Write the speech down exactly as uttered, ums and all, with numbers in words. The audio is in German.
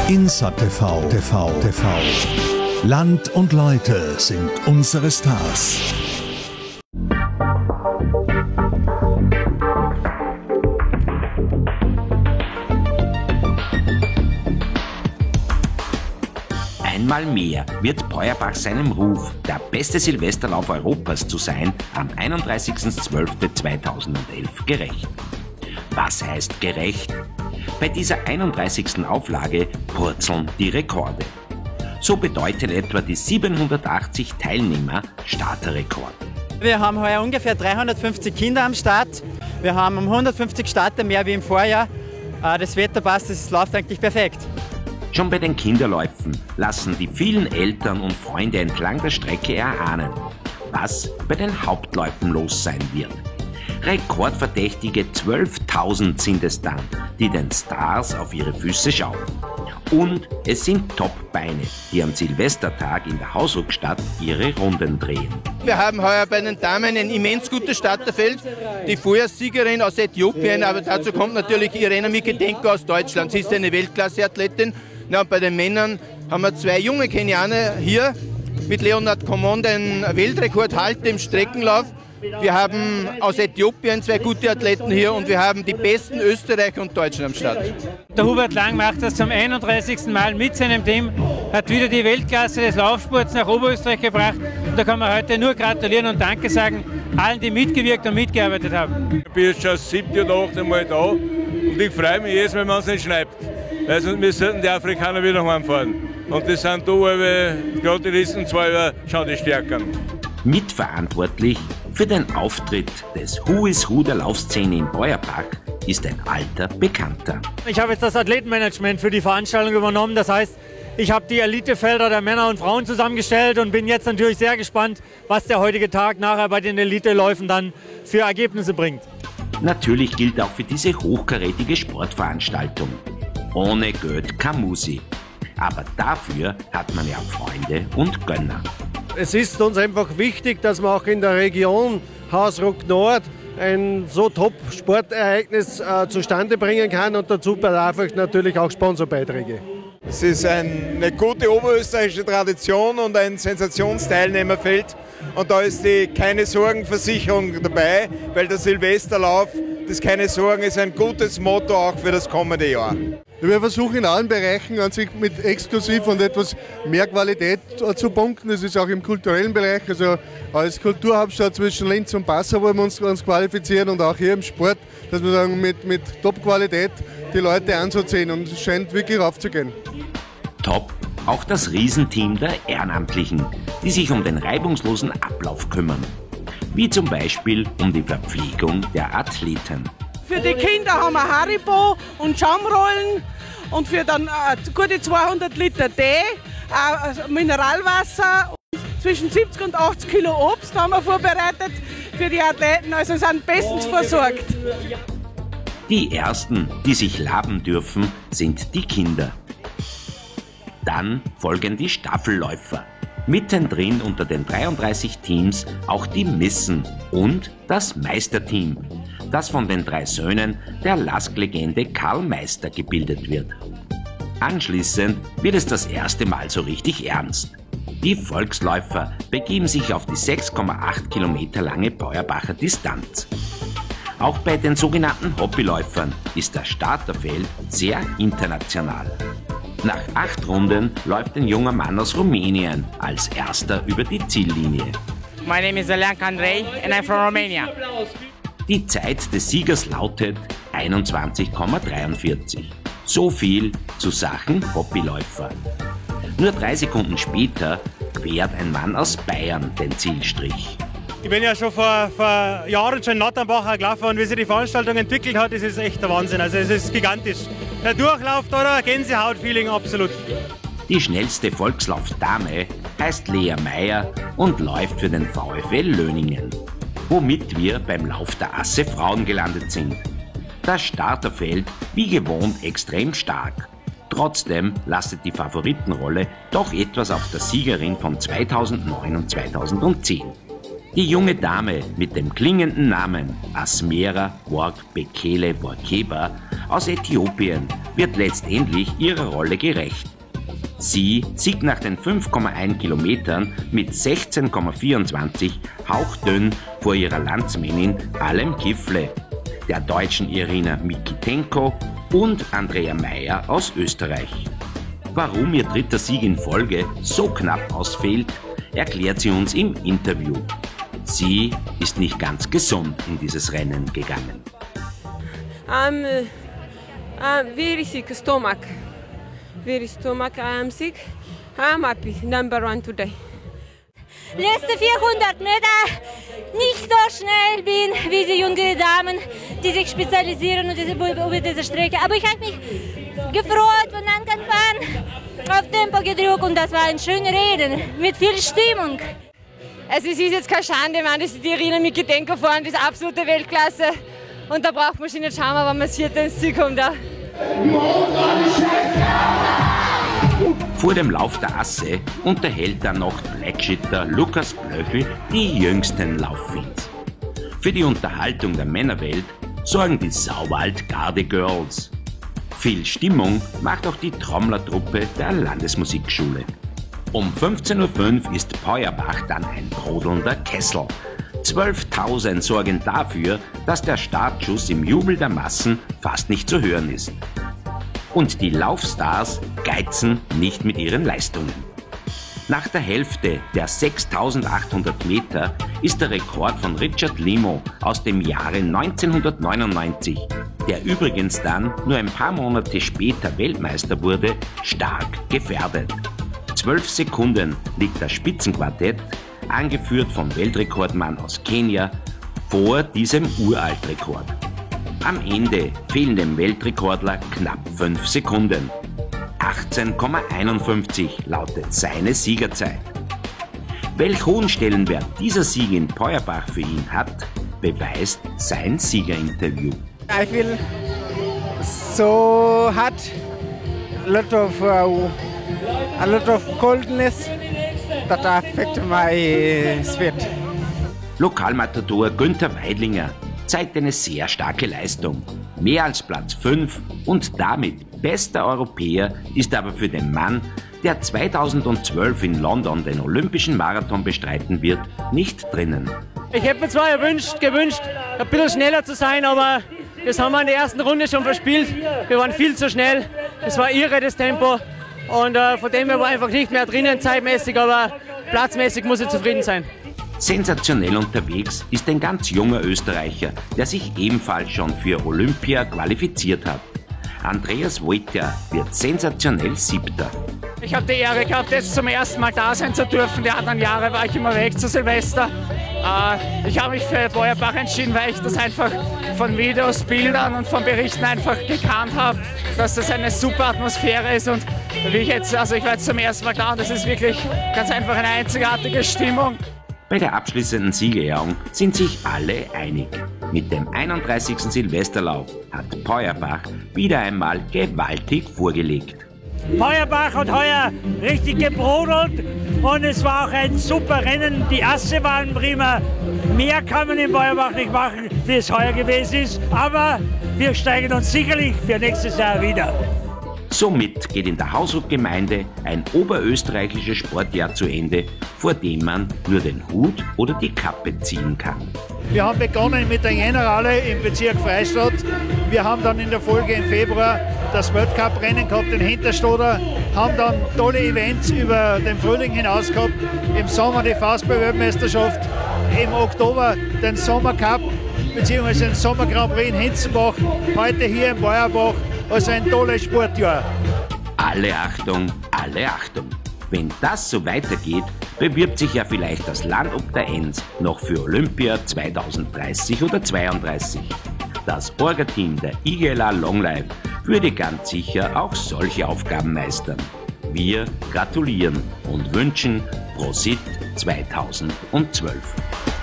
Insat T V, T V, T V. Land und Leute sind unsere Stars. Einmal mehr wird Peuerbach seinem Ruf, der beste Silvesterlauf Europas zu sein, am einunddreißigsten zwölften zweitausendelf gerecht. Was heißt gerecht? Bei dieser einunddreißigsten Auflage purzeln die Rekorde. So bedeuten etwa die siebenhundertachtzig Teilnehmer Starterrekord. Wir haben heuer ungefähr dreihundertfünfzig Kinder am Start. Wir haben um hundertfünfzig Starter mehr wie im Vorjahr. Das Wetter passt, es läuft eigentlich perfekt. Schon bei den Kinderläufen lassen die vielen Eltern und Freunde entlang der Strecke erahnen, was bei den Hauptläufen los sein wird. Rekordverdächtige zwölftausend sind es dann, die den Stars auf ihre Füße schauen. Und es sind Top-Beine, die am Silvestertag in der Hausruckstadt ihre Runden drehen. Wir haben heuer bei den Damen ein immens gutes Starterfeld. Die Vorjahrssiegerin aus Äthiopien, aber dazu kommt natürlich Irena Miketenko aus Deutschland. Sie ist eine Weltklasse-Athletin. Na, und bei den Männern haben wir zwei junge Kenianer hier mit Leonard Komon, den Weltrekordhalter im Streckenlauf. Wir haben aus Äthiopien zwei gute Athleten hier und wir haben die besten Österreicher und Deutschen am Start. Der Hubert Lang macht das zum einunddreißigsten Mal mit seinem Team, hat wieder die Weltklasse des Laufsports nach Oberösterreich gebracht. Und da kann man heute nur gratulieren und Danke sagen allen, die mitgewirkt und mitgearbeitet haben. Ich bin jetzt schon das siebte oder achte Mal da und ich freue mich jedes Mal, wenn es nicht schneit. Also wir sollten die Afrikaner wieder heimfahren. Und das sind da gerade die Riesen zwei schon die Stärkeren. Mitverantwortlich für den Auftritt des Who is Who der Laufszene in Peuerbach ist ein alter Bekannter. Ich habe jetzt das Athletenmanagement für die Veranstaltung übernommen. Das heißt, ich habe die Elitefelder der Männer und Frauen zusammengestellt und bin jetzt natürlich sehr gespannt, was der heutige Tag nachher bei den Eliteläufen dann für Ergebnisse bringt. Natürlich gilt auch für diese hochkarätige Sportveranstaltung: ohne Geld keine Musik. Aber dafür hat man ja Freunde und Gönner. Es ist uns einfach wichtig, dass man auch in der Region Hausruck Nord ein so Top-Sportereignis äh, zustande bringen kann, und dazu bedarf es natürlich auch Sponsorbeiträge. Es ist ein, eine gute oberösterreichische Tradition und ein Sensationsteilnehmerfeld. Und da ist die Keine-Sorgen-Versicherung dabei, weil der Silvesterlauf, das Keine Sorgen, ist ein gutes Motto auch für das kommende Jahr. Wir versuchen in allen Bereichen an sich mit exklusiv und etwas mehr Qualität zu punkten. Das ist auch im kulturellen Bereich. Also als Kulturhauptstadt zwischen Linz und Passau wollen wir uns, uns qualifizieren, und auch hier im Sport, dass wir sagen, mit, mit Top-Qualität die Leute anzuziehen, und es scheint wirklich aufzugehen. Top auch das Riesenteam der Ehrenamtlichen, die sich um den reibungslosen Ablauf kümmern. Wie zum Beispiel um die Verpflegung der Athleten. Für die Kinder haben wir Haribo und Schaumrollen und für dann äh, gute zweihundert Liter Tee, äh, Mineralwasser, und zwischen siebzig und achtzig Kilo Obst haben wir vorbereitet für die Athleten, also sind bestens versorgt. Die ersten, die sich laben dürfen, sind die Kinder. Dann folgen die Staffelläufer. Mittendrin unter den dreiunddreißig Teams auch die Missen und das Meisterteam, das von den drei Söhnen der Lask-Legende Karl Meister gebildet wird. Anschließend wird es das erste Mal so richtig ernst. Die Volksläufer begeben sich auf die sechs Komma acht Kilometer lange Peuerbacher Distanz. Auch bei den sogenannten Hobbyläufern ist das Starterfeld sehr international. Nach acht Runden läuft ein junger Mann aus Rumänien als erster über die Ziellinie. My name is Elian Andrei and I'm from Romania. Die Zeit des Siegers lautet einundzwanzig Komma dreiundvierzig. So viel zu Sachen Hobbyläufer. Nur drei Sekunden später quert ein Mann aus Bayern den Zielstrich. Ich bin ja schon vor, vor Jahren schon in Natternbach gelaufen, und wie sich die Veranstaltung entwickelt hat, das ist echt der Wahnsinn. Also es ist gigantisch. Der Durchlauf da, Gänsehaut-Feeling absolut. Die schnellste Volkslaufdame heißt Lea Meyer und läuft für den VfL Löningen, womit wir beim Lauf der Asse Frauen gelandet sind. Das Starterfeld wie gewohnt extrem stark. Trotzdem lastet die Favoritenrolle doch etwas auf der Siegerin von zweitausendneun und zweitausendzehn. Die junge Dame mit dem klingenden Namen Asmera Work Bekele Workeba aus Äthiopien wird letztendlich ihrer Rolle gerecht. Sie siegt nach den fünf Komma eins Kilometern mit sechzehn Komma vierundzwanzig hauchdünn vor ihrer Landsmännin Alem Kifle, der deutschen Irina Mikitenko und Andrea Meyer aus Österreich. Warum ihr dritter Sieg in Folge so knapp ausfällt, erklärt sie uns im Interview. Sie ist nicht ganz gesund in dieses Rennen gegangen. I'm, uh, I'm very sick stomach. Very stomach. I'm sick. I'm happy. Number one today. Letzte vierhundert Meter nicht so schnell bin wie die jüngeren Damen, die sich spezialisieren und diese, über diese Strecke. Aber ich habe mich gefreut von Anfang an auf Tempo gedrückt und das war ein schönes Rennen mit viel Stimmung. Also es ist jetzt keine Schande, man, das ist die Irina Mikitenko vorne, das ist absolute Weltklasse. Und da braucht man sich nicht schauen, aber man sieht, ins Ziel kommt da. Vor dem Lauf der Asse unterhält dann noch Blackshitter Lukas Blöchel die jüngsten Lauffans. Für die Unterhaltung der Männerwelt sorgen die Sauwald Garde Girls. Viel Stimmung macht auch die Trommlertruppe der Landesmusikschule. Um fünfzehn Uhr fünf ist Peuerbach dann ein brodelnder Kessel. zwölftausend sorgen dafür, dass der Startschuss im Jubel der Massen fast nicht zu hören ist. Und die Laufstars geizen nicht mit ihren Leistungen. Nach der Hälfte der sechstausendachthundert Meter ist der Rekord von Richard Limo aus dem Jahre neunzehnhundertneunundneunzig, der übrigens dann nur ein paar Monate später Weltmeister wurde, stark gefährdet. Zwölf Sekunden liegt das Spitzenquartett, angeführt vom Weltrekordmann aus Kenia, vor diesem Uraltrekord. Am Ende fehlen dem Weltrekordler knapp fünf Sekunden. achtzehn Komma einundfünfzig lautet seine Siegerzeit. Welch hohen Stellenwert dieser Sieg in Peuerbach für ihn hat, beweist sein Siegerinterview. I feel so hot, a lot of uh, a lot of coldness that affect my sweat. Lokalmatador Günther Weidlinger zeigt eine sehr starke Leistung. Mehr als Platz fünf und damit bester Europäer ist aber für den Mann, der zweitausendzwölf in London den Olympischen Marathon bestreiten wird, nicht drinnen. Ich hätte mir zwar gewünscht, gewünscht, ein bisschen schneller zu sein, aber das haben wir in der ersten Runde schon verspielt. Wir waren viel zu schnell, es war irre das Tempo und äh, von dem her war einfach nicht mehr drinnen zeitmäßig, aber platzmäßig muss ich zufrieden sein. Sensationell unterwegs ist ein ganz junger Österreicher, der sich ebenfalls schon für Olympia qualifiziert hat. Andreas Wojtja wird sensationell Siebter. Ich habe die Ehre gehabt, jetzt zum ersten Mal da sein zu dürfen. Die anderen Jahre war ich immer weg zu Silvester. Äh, ich habe mich für Peuerbach entschieden, weil ich das einfach von Videos, Bildern und von Berichten einfach gekannt habe, dass das eine super Atmosphäre ist. Und wie ich jetzt, also ich war jetzt zum ersten Mal da und das ist wirklich ganz einfach eine einzigartige Stimmung. Bei der abschließenden Siegerehrung sind sich alle einig. Mit dem einunddreißigsten Silvesterlauf hat Peuerbach wieder einmal gewaltig vorgelegt. Peuerbach hat heuer richtig gebrodelt und es war auch ein super Rennen. Die Asse waren prima. Mehr kann man in Peuerbach nicht machen, wie es heuer gewesen ist. Aber wir steigen uns sicherlich für nächstes Jahr wieder. Somit geht in der Hausruck-Gemeinde ein oberösterreichisches Sportjahr zu Ende, vor dem man nur den Hut oder die Kappe ziehen kann. Wir haben begonnen mit der Generale im Bezirk Freistadt. Wir haben dann in der Folge im Februar das Weltcup-Rennen gehabt, den Hinterstoder, haben dann tolle Events über den Frühling hinaus gehabt, im Sommer die Faustball-Weltmeisterschaft, im Oktober den Sommercup bzw. den Sommer Grand Prix in Hinzenbach, heute hier in Peuerbach. Also ein tolles Sportjahr. Alle Achtung, alle Achtung. Wenn das so weitergeht, bewirbt sich ja vielleicht das Land ob der Enns noch für Olympia zweitausenddreißig oder zweiunddreißig. Das Orga-Team der I G L A Long Life würde ganz sicher auch solche Aufgaben meistern. Wir gratulieren und wünschen Prosit zweitausendzwölf.